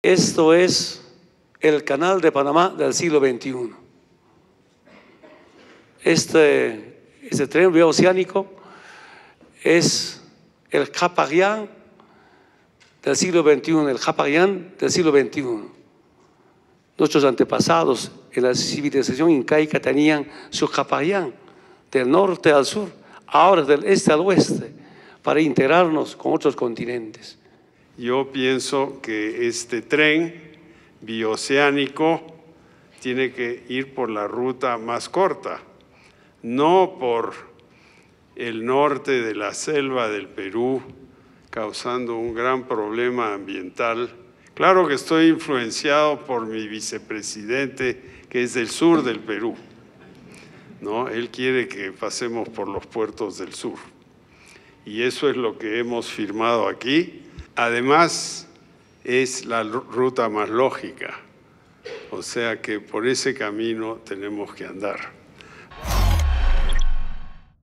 Esto es el Canal de Panamá del siglo XXI. Este tren bioceánico es el Hapagyan del siglo XXI, el Hapagyan del siglo XXI. Nuestros antepasados en la civilización incaica tenían su Hapagyan del norte al sur, ahora del este al oeste, para integrarnos con otros continentes. Yo pienso que este tren bioceánico tiene que ir por la ruta más corta, no por el norte de la selva del Perú, causando un gran problema ambiental. Claro que estoy influenciado por mi vicepresidente, que es del sur del Perú, ¿no? Él quiere que pasemos por los puertos del sur. Y eso es lo que hemos firmado aquí. Además, es la ruta más lógica. O sea que por ese camino tenemos que andar.